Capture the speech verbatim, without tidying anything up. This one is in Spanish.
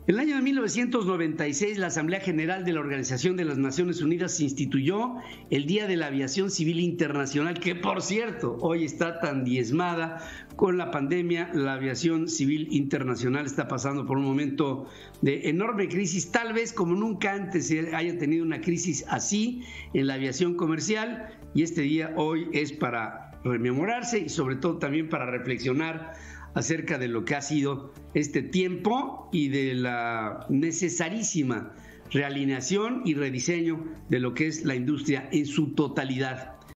En el año de mil novecientos noventa y seis, la Asamblea General de la Organización de las Naciones Unidas instituyó el Día de la Aviación Civil Internacional, que por cierto, hoy está tan diezmada con la pandemia. La aviación civil internacional está pasando por un momento de enorme crisis, tal vez como nunca antes se haya tenido una crisis así en la aviación comercial, y este día hoy es para rememorarse y sobre todo también para reflexionar acerca de lo que ha sido este tiempo y de la necesarísima realineación y rediseño de lo que es la industria en su totalidad.